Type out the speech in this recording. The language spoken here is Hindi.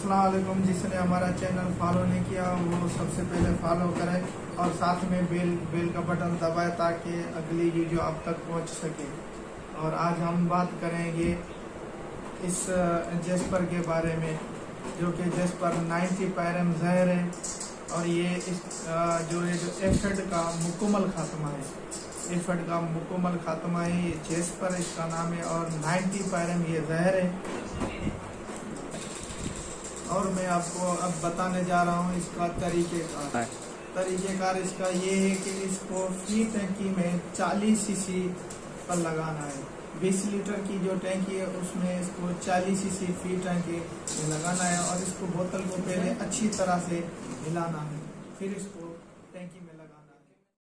अस्सलाम वालेकुम। जिसने हमारा चैनल फॉलो नहीं किया वो सबसे पहले फॉलो करे और साथ में बेल का बटन दबाए ताकि अगली वीडियो आप तक पहुंच सके। और आज हम बात करेंगे इस जेस्पर के बारे में, जो कि जेस्पर 90 पायरम जहर है और ये जो एफिड का मुकम्मल खात्मा है। एफिड का मुकम्मल खात्मा है, ये जेस्पर इसका नाम है और 90 पायरम ये जहर है। और मैं आपको अब बताने जा रहा हूँ इसका तरीक़ेकार इसका ये है कि इसको फी टंकी में 40 सीसी पर लगाना है। 20 लीटर की जो टंकी है उसमें इसको 40 सीसी फी टंकी में लगाना है और इसको बोतल को पहले अच्छी तरह से हिलाना है, फिर इसको